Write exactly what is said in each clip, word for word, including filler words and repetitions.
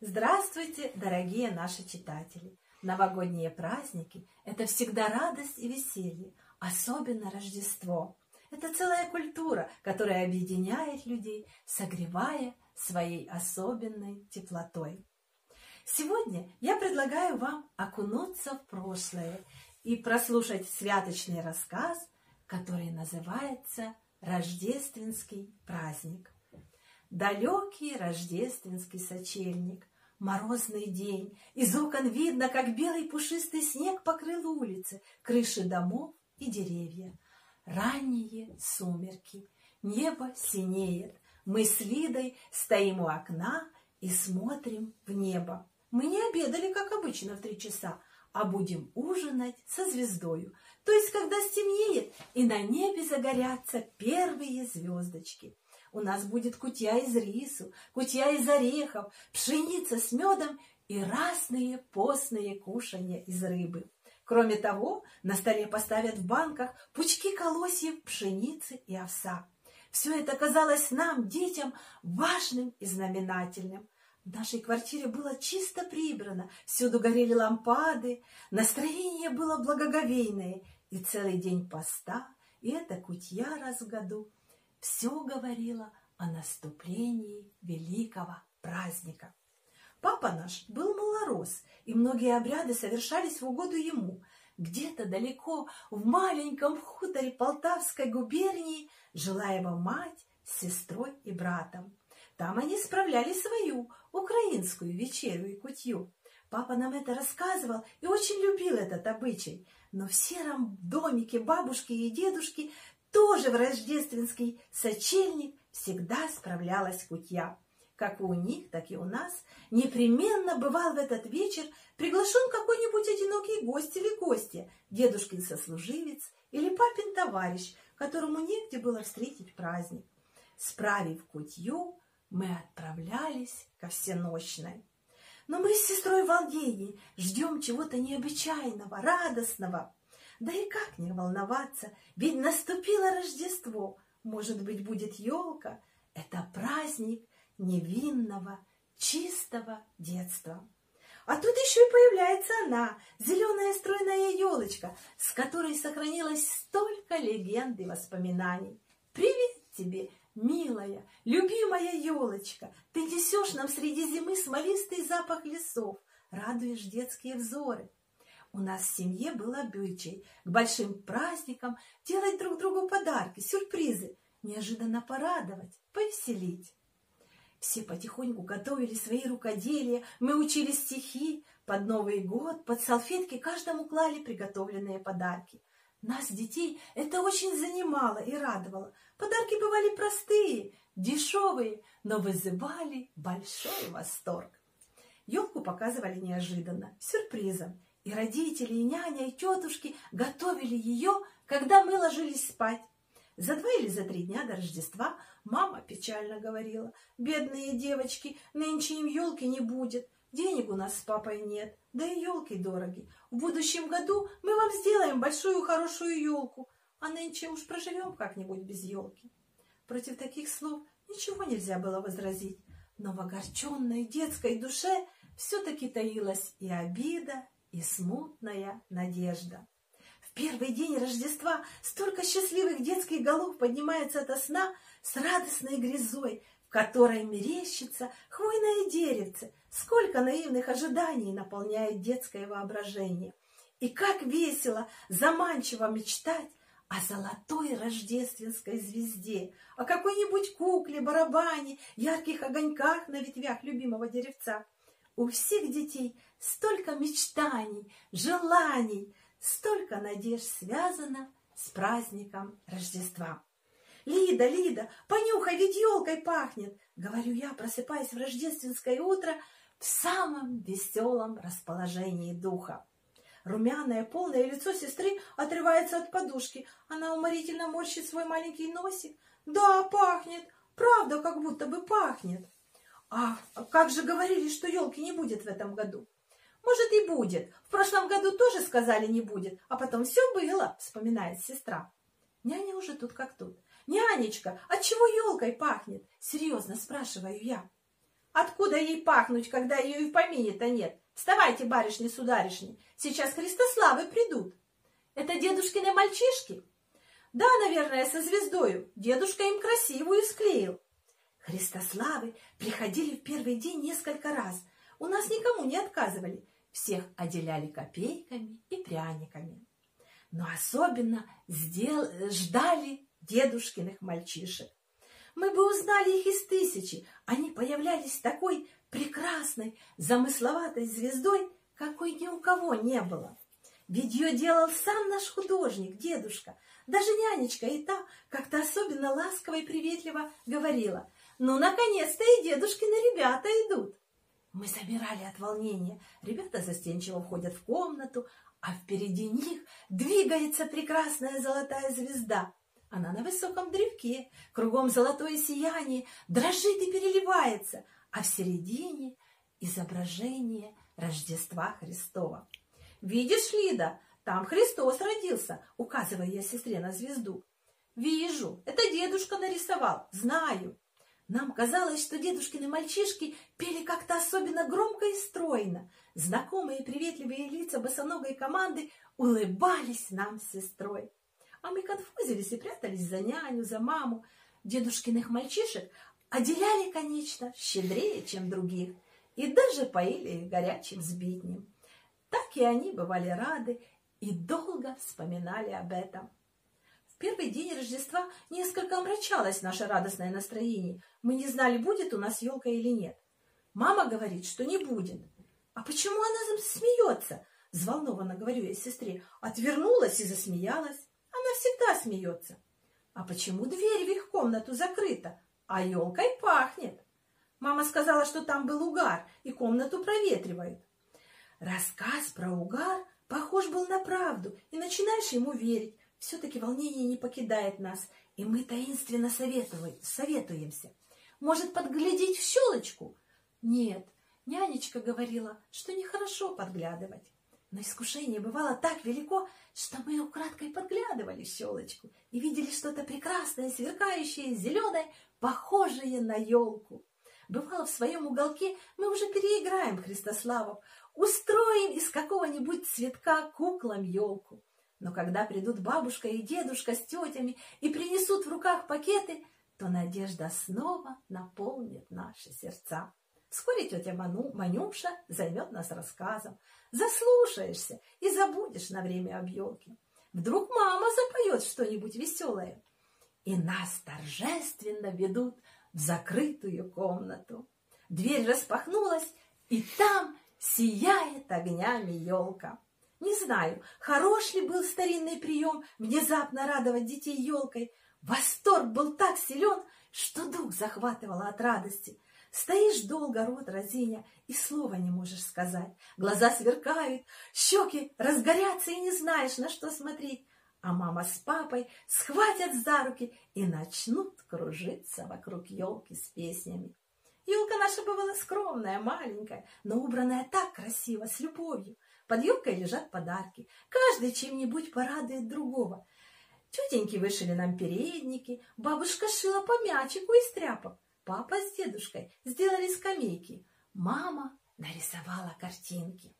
Здравствуйте, дорогие наши читатели! Новогодние праздники – это всегда радость и веселье, особенно Рождество. Это целая культура, которая объединяет людей, согревая своей особенной теплотой. Сегодня я предлагаю вам окунуться в прошлое и прослушать святочный рассказ, который называется «Рождественский праздник». Далекий рождественский сочельник, морозный день, из окон видно, как белый пушистый снег покрыл улицы, крыши домов и деревья. Ранние сумерки, небо синеет, мы с Лидой стоим у окна и смотрим в небо. Мы не обедали, как обычно, в три часа, а будем ужинать со звездою, то есть когда стемнеет и на небе загорятся первые звездочки. У нас будет кутья из рису, кутья из орехов, пшеница с медом и разные постные кушанья из рыбы. Кроме того, на столе поставят в банках пучки колосьев пшеницы и овса. Все это казалось нам, детям, важным и знаменательным. В нашей квартире было чисто прибрано, всюду горели лампады, настроение было благоговейное, и целый день поста, и эта кутья раз в году все говорило о наступлении великого праздника. Папа наш был малорос, и многие обряды совершались в угоду ему. Где-то далеко, в маленьком хуторе Полтавской губернии, жила его мать с сестрой и братом. Там они справляли свою украинскую вечерю и кутью. Папа нам это рассказывал и очень любил этот обычай. Но в сером домике бабушки и дедушки тоже в рождественский сочельник всегда справлялась кутья. Как и у них, так и у нас непременно бывал в этот вечер приглашен какой-нибудь одинокий гость или гостья, дедушкин сослуживец или папин товарищ, которому негде было встретить праздник. Справив кутью, мы отправлялись ко всенощной. Но мы с сестрой в волнении ждем чего-то необычайного, радостного. Да и как не волноваться, ведь наступило Рождество, может быть, будет елка. Это праздник невинного, чистого детства. А тут еще и появляется она, зеленая стройная елочка, с которой сохранилось столько легенд и воспоминаний. Привет тебе, милая, любимая елочка, ты несешь нам среди зимы смолистый запах лесов, радуешь детские взоры. У нас в семье был обычай к большим праздникам делать друг другу подарки, сюрпризы, неожиданно порадовать, повеселить. Все потихоньку готовили свои рукоделия, мы учили стихи, под Новый год, под салфетки каждому клали приготовленные подарки. Нас, детей, это очень занимало и радовало. Подарки бывали простые, дешевые, но вызывали большой восторг. Елку показывали неожиданно, сюрпризом. И родители, и няня, и тетушки готовили ее, когда мы ложились спать. За два или за три дня до Рождества мама печально говорила: «Бедные девочки, нынче им елки не будет, денег у нас с папой нет, да и елки дороги. В будущем году мы вам сделаем большую хорошую елку, а нынче уж проживем как-нибудь без елки». Против таких слов ничего нельзя было возразить, но в огорченной детской душе все-таки таилась и обида, и смутная надежда. В первый день Рождества столько счастливых детских голов поднимается ото сна с радостной грезой, в которой мерещится хвойное деревце. Сколько наивных ожиданий наполняет детское воображение. И как весело, заманчиво мечтать о золотой рождественской звезде, о какой-нибудь кукле, барабане, ярких огоньках на ветвях любимого деревца. У всех детей столько мечтаний, желаний, столько надежд связано с праздником Рождества. «Лида, Лида, понюхай, ведь елкой пахнет!» — говорю я, просыпаясь в рождественское утро в самом веселом расположении духа. Румяное, полное лицо сестры отрывается от подушки. Она уморительно морщит свой маленький носик. «Да, пахнет, правда, как будто бы пахнет». «А как же говорили, что елки не будет в этом году?» «Может, и будет. В прошлом году тоже сказали не будет, а потом все было», — вспоминает сестра. Няня уже тут как тут. «Нянечка, от чего елкой пахнет?» — серьезно спрашиваю я. Откуда ей пахнуть, когда ее и в помине-то нет? Вставайте, барышни-сударышни, сейчас Христославы придут. Это дедушкины мальчишки? Да, наверное, со звездою. Дедушка им красивую склеил. Христославы приходили в первый день несколько раз. У нас никому не отказывали. Всех отделяли копейками и пряниками. Но особенно сдел... ждали дедушкиных мальчишек. Мы бы узнали их из тысячи. Они появлялись такой прекрасной, замысловатой звездой, какой ни у кого не было. Ведь ее делал сам наш художник, дедушка. Даже нянечка и та как-то особенно ласково и приветливо говорила: «Ну, наконец-то и дедушкины ребята идут». Мы замирали от волнения. Ребята застенчиво входят в комнату, а впереди них двигается прекрасная золотая звезда. Она на высоком древке, кругом золотое сияние, дрожит и переливается, а в середине изображение Рождества Христова. «Видишь, Лида, там Христос родился», — указывая я сестре на звезду. «Вижу, это дедушка нарисовал, знаю». Нам казалось, что дедушкины мальчишки пели как-то особенно громко и стройно. Знакомые приветливые лица босоногой команды улыбались нам с сестрой. А мы конфузились и прятались за няню, за маму. Дедушкиных мальчишек отделяли, конечно, щедрее, чем других, и даже поили их горячим сбитнем. Так и они бывали рады и долго вспоминали об этом. В первый день Рождества несколько омрачалось наше радостное настроение. Мы не знали, будет у нас елка или нет. Мама говорит, что не будет. «А почему она смеется?» – взволнованно говорю я сестре. Отвернулась и засмеялась. Она всегда смеется. «А почему дверь в их комнату закрыта, а елкой пахнет?» Мама сказала, что там был угар, и комнату проветривают. Рассказ про угар похож был на правду, и начинаешь ему верить. Все-таки волнение не покидает нас, и мы таинственно советуемся. Может, подглядеть в щелочку? Нет, нянечка говорила, что нехорошо подглядывать. Но искушение бывало так велико, что мы украдкой подглядывали в щелочку и видели что-то прекрасное, сверкающее, зеленое, похожее на елку. Бывало, в своем уголке мы уже переиграем Христославов, устроим из какого-нибудь цветка куклам елку. Но когда придут бабушка и дедушка с тетями и принесут в руках пакеты, то надежда снова наполнит наши сердца. Вскоре тетя Ману, Манюша займет нас рассказом. Заслушаешься и забудешь на время об елке. Вдруг мама запоет что-нибудь веселое. И нас торжественно ведут в закрытую комнату. Дверь распахнулась, и там сияет огнями елка. Не знаю, хорош ли был старинный прием внезапно радовать детей елкой. Восторг был так силен, что дух захватывало от радости. Стоишь долго, рот разиня, и слова не можешь сказать. Глаза сверкают, щеки разгорятся, и не знаешь, на что смотреть. А мама с папой схватят за руки и начнут кружиться вокруг елки с песнями. Елка наша бывала скромная, маленькая, но убранная так красиво, с любовью. Под елкой лежат подарки. Каждый чем-нибудь порадует другого. Тетеньки вышили нам передники, бабушка шила по мячику из тряпок. Папа с дедушкой сделали скамейки. Мама нарисовала картинки.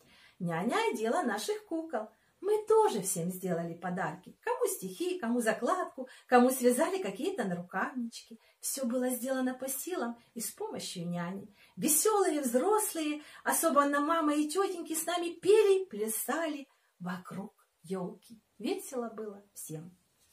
Няня одела наших кукол. Мы тоже всем сделали подарки. Кому стихи, кому закладку, кому связали какие-то нарукавнички. Все было сделано по силам и с помощью няни. Веселые взрослые, особенно мама и тетеньки, с нами пели, плясали вокруг елки. Весело было всем.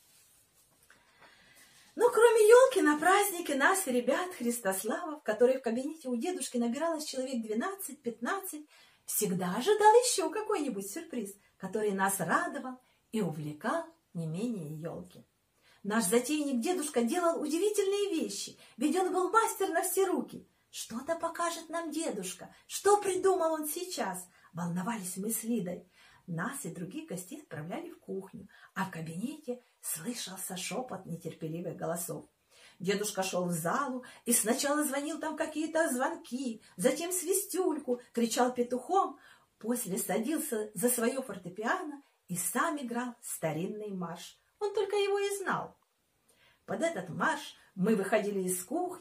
Но кроме елки на празднике нас, ребят Христославов, которые в кабинете у дедушки набиралось человек двенадцать-пятнадцать, всегда ожидал еще какой-нибудь сюрприз, который нас радовал и увлекал не менее елки. Наш затейник дедушка делал удивительные вещи, ведь он был мастер на все руки. Что-то покажет нам дедушка, что придумал он сейчас. Волновались мы с Лидой. Нас и других гостей отправляли в кухню, а в кабинете слышался шепот нетерпеливых голосов. Дедушка шел в залу и сначала звонил там какие-то звонки, затем свистюльку, кричал петухом, после садился за свое фортепиано и сам играл старинный марш. Он только его и знал. Под этот марш мы выходили из кухни,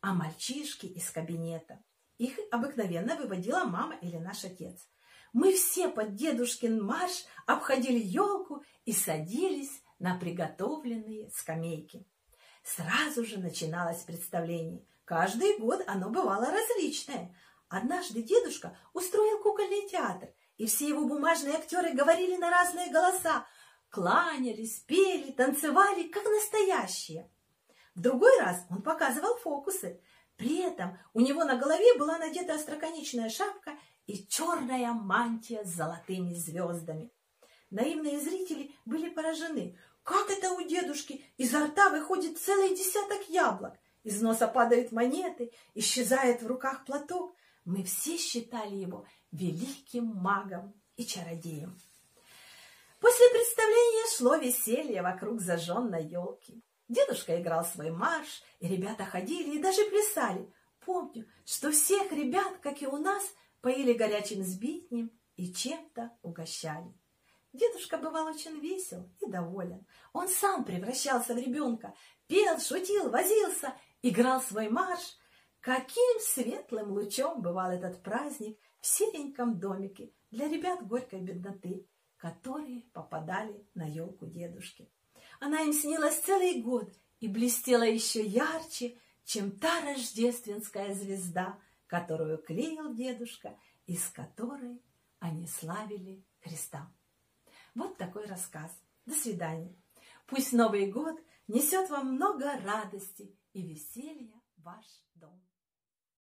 а мальчишки из кабинета. Их обыкновенно выводила мама или наш отец. Мы все под дедушкин марш обходили елку и садились на приготовленные скамейки. Сразу же начиналось представление. Каждый год оно бывало различное. Однажды дедушка устроил кукольный театр, и все его бумажные актеры говорили на разные голоса, кланялись, пели, танцевали, как настоящие. В другой раз он показывал фокусы. При этом у него на голове была надета остроконечная шапка и черная мантия с золотыми звездами. Наивные зрители были поражены. Как это у дедушки изо рта выходит целый десяток яблок? Из носа падают монеты, исчезает в руках платок. Мы все считали его великим магом и чародеем. После представления шло веселье вокруг зажженной елки. Дедушка играл свой марш, и ребята ходили и даже плясали. Помню, что всех ребят, как и у нас, поили горячим сбитнем и чем-то угощали. Дедушка бывал очень весел и доволен. Он сам превращался в ребенка, пел, шутил, возился, играл свой марш. Каким светлым лучом бывал этот праздник в сереньком домике для ребят горькой бедноты, которые попадали на елку дедушки. Она им снилась целый год и блестела еще ярче, чем та рождественская звезда, которую клеил дедушка, из которой они славили Христа. Вот такой рассказ. До свидания. Пусть Новый год несет вам много радости и веселья в ваш дом.